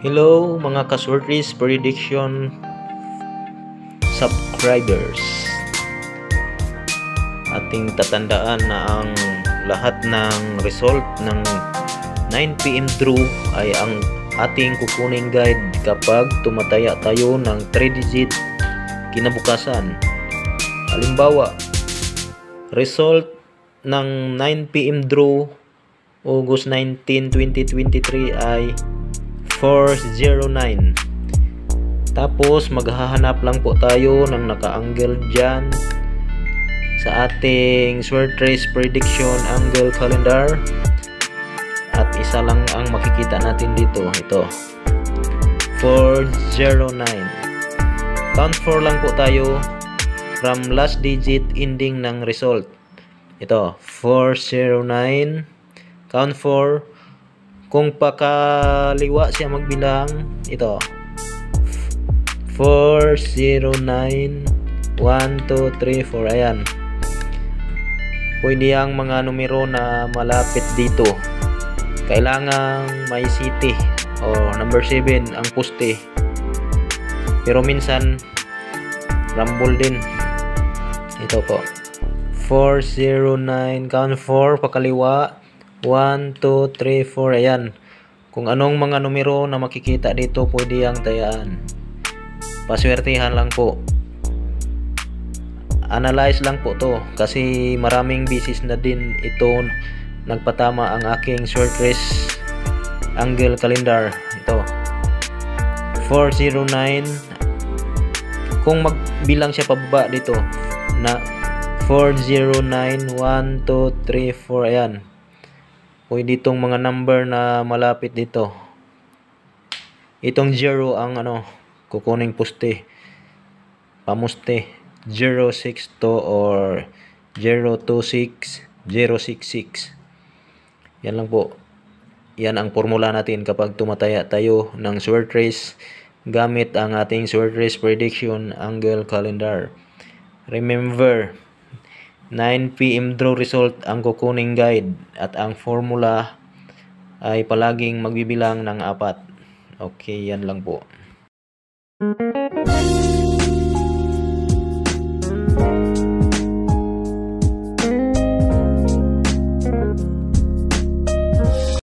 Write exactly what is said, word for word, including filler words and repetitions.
Hello mga ka-Swordfish Prediction subscribers. Ating tatandaan na ang lahat ng result ng nine p m draw ay ang ating kukunin guide kapag tumataya tayo ng three digit kinabukasan. Halimbawa, result ng nine p m draw August nineteenth, twenty twenty-three ay four zero nine. Tapos maghahanap lang po tayo ng naka-angle dyan sa ating Swordfish Prediction Angle Calendar, at isa lang ang makikita natin dito, ito four zero nine. Count four lang po tayo from last digit ending ng result. Ito four zero nine, count four. Kung pakaliwa siya magbilang, ito four zero nine, one two three four. Ayan, pwede ang mga numero na malapit dito. Kailangan may city o number seven ang poste, pero minsan rumble din. Ito po four zero nine, count four pakaliwa, one two three four. Ayan, kung anong mga numero na makikita dito pwede ang tayaan. Paswertihan lang po, analyze lang po to, kasi maraming bisis na din ito nagpatama ang aking Swordfish Angle Calendar. Ito four zero nine, kung magbilang siya pababa dito na four zero nine, one two three four. Ayan, pwede itong mga number na malapit dito. Itong zero ang ano kukuning poste, pamuste zero six two or zero two six, zero six six. Yan lang po. Yan ang formula natin kapag tumataya tayo ng Swordfish gamit ang ating Swordfish Prediction Angle Calendar. Remember, nine p m draw result ang kukuning guide, at ang formula ay palaging magbibilang ng apat. Okay, yan lang po.